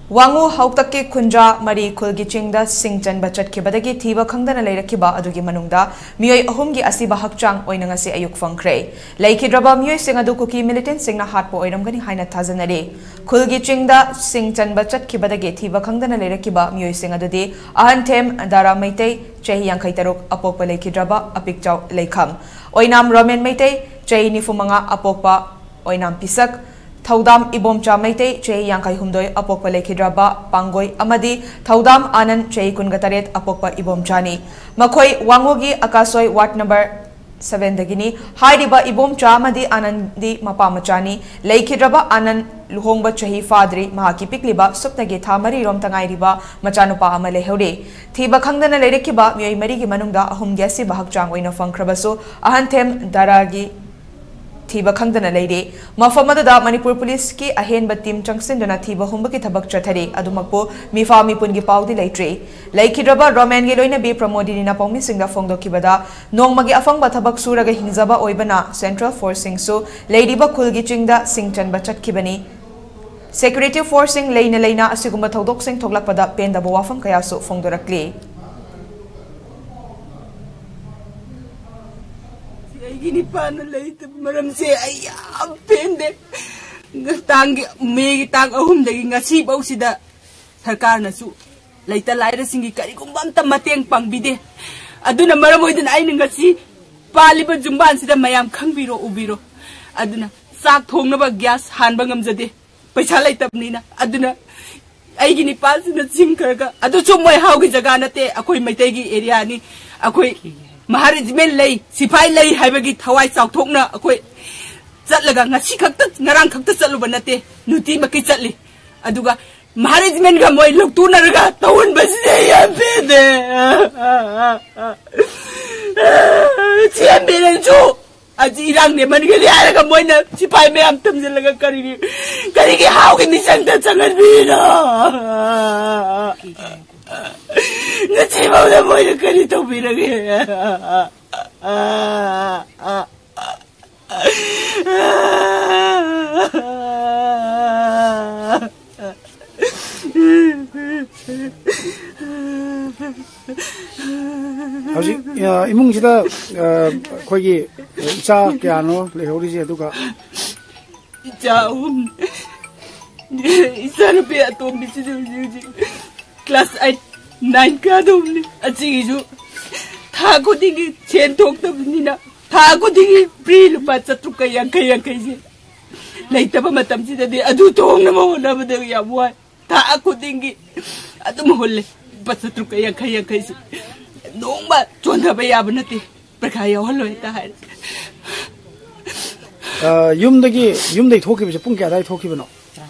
Wangu hautaki kunja mari kulgi chingda Singchanba chatkhiba thiba khangdana leirakiba adugi manungda meeoi ahumgi asiba hakchang oinangasi ayuk fangkre laikhidraba meeoi sing adu kuki militant singna hatpo oiramgani haina thajanare kulgi chingda Singchanba chatkhiba thiba khangdana leirakiba meeoi sing adudi ahanthem dara maitei chahi yankai taruk apokpa laikhidraba apikchaw leikham oinam romen maitei chahi nifumanga apokpa oinam pisak Thaudam ibomcha maitei chei yangkai humdoi apokpa lekhidraba pangoi amadi Thaudam anan chei kungataret apokpa ibomchani makhoi wangogi akasoi ward number 7 dagini hairiba ibomcha amadi anandi mapamachani lekhidraba anan luhongba chahi fadri mahaki pikliba supnage thamari rom tangai riba machanupa amale heure thiba khangdana leirekiba meeoi marigi manungda ahum gyasi bahakchang oina fangkhrabasu ahanthem daragi thiba khangdana leire mafamada Manipur police ki ahenba team changsinduna thiba humba ki thabak chathare adumakpo mifa mipun gi paudi leitre laikhidraba roman gi loina be pramodini na pawmi singda fongdokibada nongmagi afangba thabak suraga hingjaba oibana central forcing so leidiba khulgi chingda Singchanba chatkibani security forcing leina asigumba thodok sing thoglakpada pendaba wafam kaya so fongdorakle Gini paano later maram se ayam pende tang me tang ahum dagi ngasi bau sida sarkar na su later laira singi kari kumbam tam mateng pangbide aduna maram oidan ai ngasi paliba jumban sida mayam khangbiro ubiro aduna sak thongnaba gas hanba ngamjade paisa laitabnina aduna ai gini pas na singkarga adu chumoi haugi jaga nate akoi maitai gi area ni akoi Management lay sipai lay haibagi thawai chawthokna akoi chatlaga ngasi khakta ngarang khakta chatluba nate nuti maki chatli aduga management ga moi loktunaraga tawun basne ya bede champion chu aji rang ne man gari araga moina sipai me am tamjalaga kari gi how gi misang ta changan bina Nasi mau dah mau nak kari topi lagi. Hausi, imung kita kau ini ica kiano lehori sih tu kak. Ica ica lebih atom di sini. Class 8, 9 ka dum ni achi ju tha ko digi chen thok tab ni na tha ko digi pri lupa chatruk ka yang kai ji lai taba matam ji de adu tong na mo na ba de ya wa tha ko digi adu mo holle pa chatruk ka yang kai ji nong ba chon na ba ya ba nati prakha ya holoi ta hai yum dagi thoki bi pung kya dai thoki bano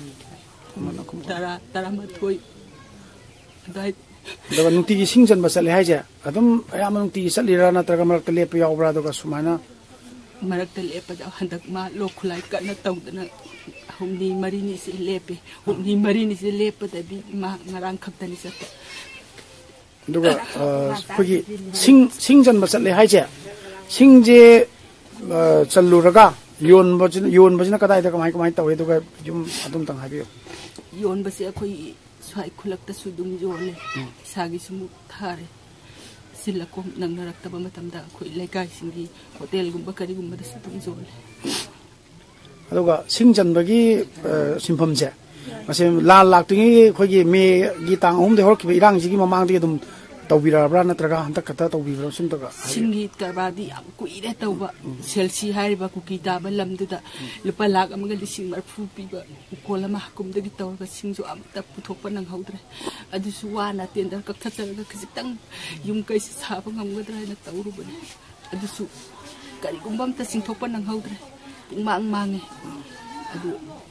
tara ma thoi dai daga nungti gi Singchanba chatle haija adum ayam nungti chatlira na traga marak tele pe yaw bra daga sumana marak tele pa ja handak ma lo khulai ka na tawdana humni marini se lepe humni marini se lepe da bi ma ngarang khaktani sate daga khogi Singchanba chatle haija singje challuraga yon bajina kadai da kamai tawe daga yum adum tang habiyo yon base khoi Swai kulakta sudum jole sagi sumu thare silakom nang narakta ba matamda khoi laikai singi hotel gumba kari gumba da sudum jole aduga Singchanba gi simpham je ase la laktingi khoi gi me gi tang hum de hor ki irang ji gi mamang de dum tawbira bra natraga hantak kata tawbira sim taga singi karbadi am kuire tawba selsi hariba ku kitaba lamduda lupa lak amaga lising marfu piba kola mahkum de tawga singjo am ta puthokpa nang haudre adusu wana tender ka thataraga khitang yum kai saba ngamgadra na tawrubane adusu kari gumbam ta singthokpa nang haudre mang mange adu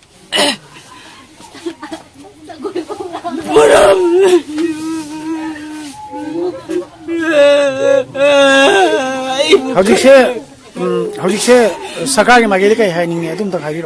Hauji se sarkar ki magai kai hai ninge adum ta khabiro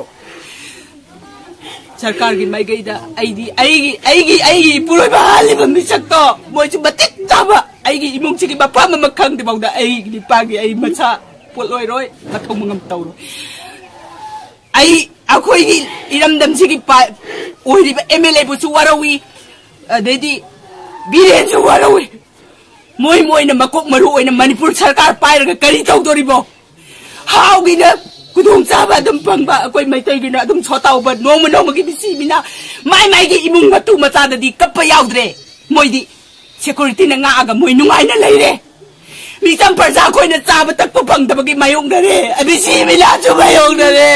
sarkar ki magai da aigi puroi ba hali ba misak to moi chu batik taba aigi imung chi ki ba pa ma khang de bau da ai ni pa gi ai macha poloi roi ka thong ngam tau ai अखोई इरमदम सिगी ओहिरिबा MLA बुसु वारवी अदेदी बीरेन सु वारवी मोय मोयना मकोक मरु ओइना मणिपुर सरकार पाइरगा करी तौदोरिबो हाउगिना कुदोंग चाबा दम पंगबा अखोई मैतैगिना अदुम छोताउबा नोम नोमगी बिसिमिना माइ माइगी इमुंग मतु मचाददी कप्पा याउद्रे मोयदी सिक्योरिटी ना ngaga मोय नुंगाइना लैरे मिचम प्रजा खोइना चाबा तकपा फंगदबगी मायोंगदरे बिसिमिना चु मायोंगदरे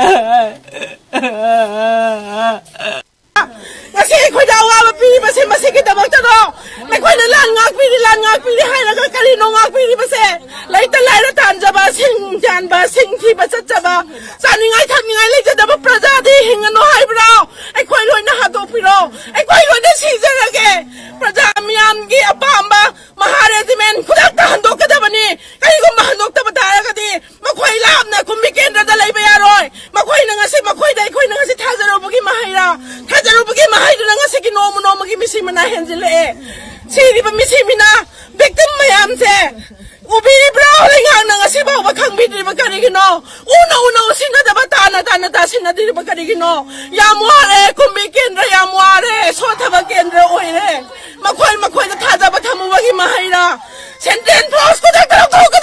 ngasi khoi da wa ba pi ba se ma se ki da bak ta do me khoi na lan ngak pi hai la ga kari no ngak pi ba se lai ta lai ra tan ja ba sing jan ba sing thi ba chat ja ba sa ni ngai thak ni ngai lai ja da ba praja di hing no hai bra ai khoi loi na ha do pi ro ai khoi loi na si ja ra ge praja miam gi apam ba maharejiment khudak ta han do ka da ba ni kai ko ma han do ta ba da ra ga di ma khoi lam na kum bi ken ra da lai ba ya roi ma khoi na ngasi ma khoi dai khoi na ngasi tha ja ro bu gi ma hai ra tha ja ro bu gi ma hai du na ngasi ki no mo gi mi si ma na hen ji le si di ba mi si mi na victim mayam se ubi bro le ngang na ngasi ba ba khang bi di ba ka ri gi no uno sina da ba ta na sina di ba ka ri gi no ya mo re kum bi ken ra ya mo re so tha ba ken ra oi re ma khoi da tha ja ba thamu ba gi ma hai ra sentence post ko da ka